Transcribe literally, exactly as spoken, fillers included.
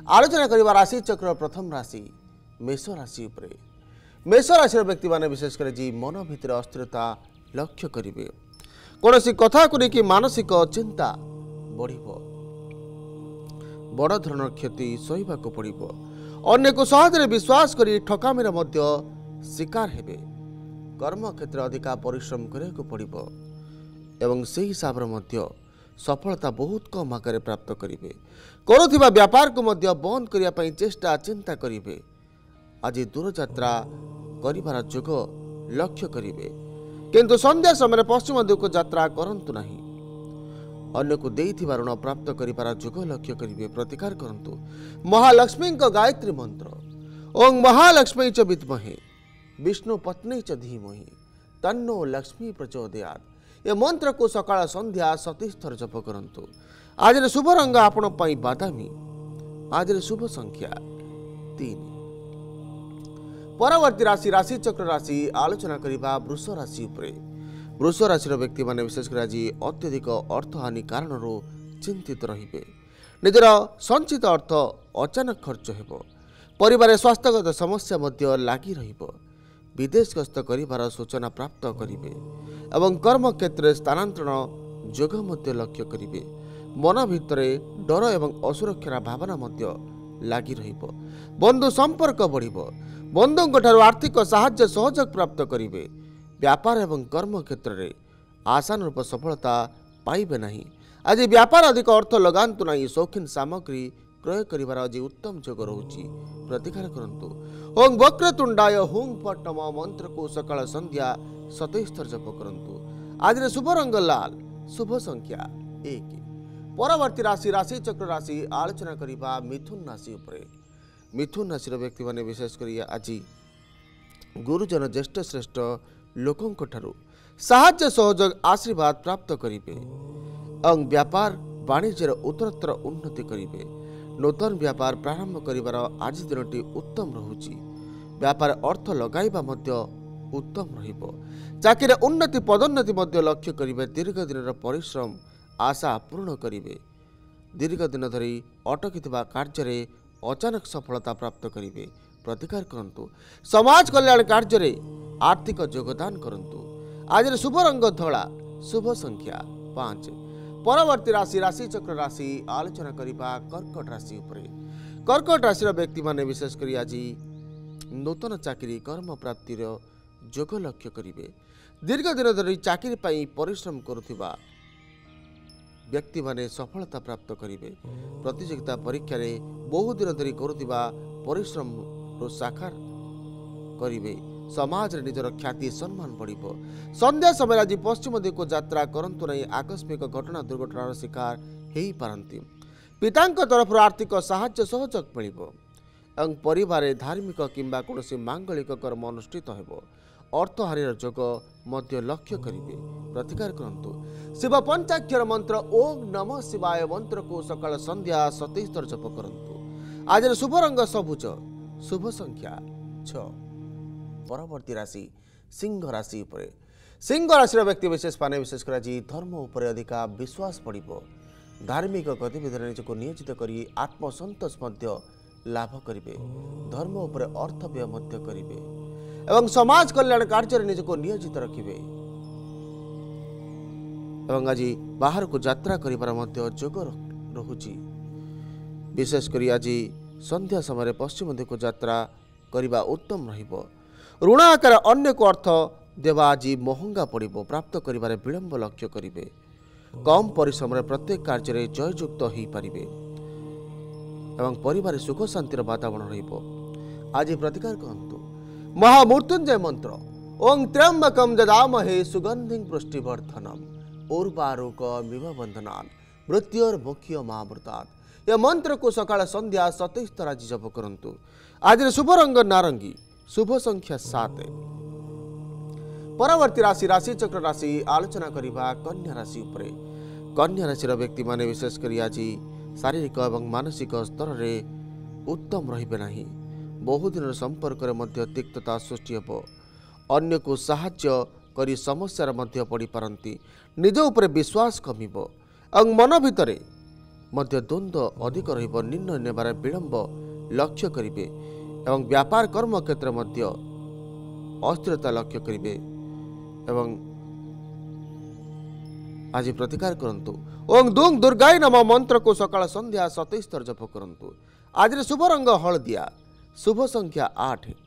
आलोचना करिबा राशि चक्र प्रथम राशि मेष राशि उपरे। मेष राशि व्यक्ति माने विशेषकर जी मन भितर अस्थिरता लक्ष्य करिवे। कोनोसी कथा को लेकिन मानसिक चिंता बढ़िबो। बड़ धरण क्षति सहिबाको पड़िबो। अन्य को सहजरे विश्वास करी ठकामीर मध्य शिकार हेबे। कर्म क्षेत्र अधिका परिश्रम करियाको पड़िबो एवं से हिसाब रे मध्य सफलता बहुत कम आकार प्राप्त करिवे। करुथिबा व्यापार को मध्य बंद करिया पई चेष्टा चिंता करिवे। आज दूर यात्रा करिबार जोग लक्ष्य करिवे किंतु संध्या समय पश्चिम दिग को यात्रा करंतु नाही। अन्य को देइथिबा ऋण प्राप्त करिबार जोग लक्ष्य करिवे। प्रतिकार करंतु महालक्ष्मी का गायत्री मंत्र ओं महालक्ष्मी च विद्महे विष्णु पत्नी च धीमहि तन्नो लक्ष्मी प्रचोदयात्। ये मंत्र को सकाळ संध्या सतीश थर जप करंतु। आज शुभ रंग आपण पई बादामी। आज शुभ संख्या तीन। परवर्ती राशि राशि चक्र राशि आलोचना करिबा वृष राशि उपरे। वृष राशि व्यक्ति माने विशेषकर आज अत्यधिक अर्थहानि कारण चिंतित रहिबे। निजर संचित अर्थ अचानक खर्च हेबो। परिवार स्वास्थ्यगत समस्या मध्य लागि रहिबो। विदेश गस्त करिबार सूचना प्राप्त करिवे एवं कर्म क्षेत्र स्थानांतरण जोग मध्य लक्ष्य करिवे। मन भितरे डर एवं असुरक्षार भावना मध्य लागि रहिबो। बंधु संपर्क बढ़िबो। बंधुଙ୍କ ठाରୁ आर्थिक साहाय्य सहयोग प्राप्त करिवे। व्यापार एवं कर्म क्षेत्र में आशानुरूप सफलता पाइबे नहीं। आज व्यापार अधिक अर्थ लगांतु नहीं। शौखीन सामग्री क्रय करिबार आज उत्तम जोग रहुछि। प्रतिकार करंतु ओं वक्रतुंडाय हुं फट नमः मंत्र को सकाळ संध्या सतैश थर जप करंतु। आज शुभ रंग लाल। शुभ संख्या एक। परवर्ती राशि राशि चक्र राशि आलोचना करिबा मिथुन राशि उपरे। मिथुन राशि व्यक्ति माने विशेष करी आज गुरुजन ज्येष्ठ श्रेष्ठ लोकों ठारू साहाय्य सहयोग आशीर्वाद प्राप्त करिवे और व्यापार वाणिज्यर उत्तरोत्तर उन्नति करिवे। नूतन व्यापार प्रारंभ करिवार आज दिनटी उत्तम रहुछि। व्यापार अर्थ लगाइबा मध्य उत्तम रहिबो। चाकरी उन्नति पदोन्नति मध्य लक्ष्य करिवे। दीर्घ दिन परिश्रम आशा पूर्ण करिवे। दीर्घ दिन धरी अटकिथिबा कार्य अचानक सफलता प्राप्त करिवे। प्रतिकार करंतु समाज कल्याण कार्य आर्थिक योगदान करंतु। आज शुभ रंग धला। शुभ संख्या पांच। परवर्ती राशि राशि चक्र राशि आलोचना करिबा कर्कट राशि उपरे। कर्कट राशि व्यक्ति माने विशेष करी आज नूतन चाकरी कर्म प्राप्तिर जोग लक्ष्य करिवे। दीर्घ दिन धरी चाकरी पई परिश्रम करुथिबा व्यक्ति माने सफलता प्राप्त करिवे। प्रतियोगिता परीक्षा रे बहु दिन धरी करुथिबा परिश्रम रो साकार करिवे। समाज रे निजर ख्याति सम्मान बढ़िबो। संध्या समय आज पश्चिम दिग को यात्रा करंतु नहीं। आकस्मिक घटना दुर्घटनार शिकार हेई पारंती। पितांक तरफ आर्थिक साहाय्य सहयोग मिलिबो एवं परिवार धार्मिक किंबा कोनोसी मांगलिक कर्म अनुष्ठित हेबो। अर्थहानिर जोग मध्य लक्ष्य करिवे। प्रतिकार करंतु शिव पंचाक्षर मंत्र ओम नमः शिवाय मंत्र को सकाळ संध्या सतैश थर जप करंतु। आज शुभ रंग सबुज। शुभ संख्या छ। परवर्ती राशि सिंह राशि उपरे। सिंह राशि व्यक्ति विशेष पाने विशेष कर धर्म उपरे अधिका विश्वास पड़िबो। धार्मिक गतिविधि निजको नियोजित करी आत्मसंतोष मध्य लाभ करिवे। धर्म उपरे अर्थ व्यय मध्य करिवे एवं समाज कल्याण कार्य निजको नियोजित रखिवे एवं आज बाहर को यात्रा करिबार मध्य जोग रहुछि। विशेष करी आज संध्या समय पश्चिम दिग को यात्रा करिबा उत्तम रहिबो। ऋण आकार अन्य को अर्थ देवा आज महंगा पड़िबो। प्राप्त करिबारे विलंब लक्ष्य करिवे। कम परिश्रम रे प्रत्येक कार्य रे जययुक्त होई परिबे एवं परिवार सुख शांतिर वातावरण रहिबो। आज प्रतिकार करंतु महामृत्युंजय मंत्र ओं त्र्यंबकं ददामहे सुगंधिं पुष्टिवर्धनम उर्वारुक मिव बंधनान मृत्योर्मुख्य महामृतात्। यह मंत्र को सकाळ संध्या सतैश थर आज जप करंतु। आज शुभ रंग नारंगी। शुभ संख्या सात। परवर्ती राशि राशि चक्र राशि आलोचना करिबा कन्या राशि उपरे। कन्या राशि व्यक्ति माने विशेष करी आज शारीरिक एवं मानसिक स्तर रे उत्तम रहिबे नाही। बहुदिन संपर्क रे मध्य तिक्तता सृष्टि हेबो। अन्य को साहाय्य करी समस्या मध्य पड़ी पारंती। निज उपरे विश्वास कमिबो और मन भितरे मध्य द्वंद्व अधिक रहिब निर्णय नेबार विलंब लक्ष्य करिवे एवं व्यापार कर्म क्षेत्र मध्य अस्थिरता लक्ष्य करिवे एवं आज प्रतिकार करंतु ओं दुंग दुर्गाय नम मंत्र को सकाळ संध्या सतैश थर जप करंतु। आज शुभ रंग हलदिया, शुभ संख्या आठ,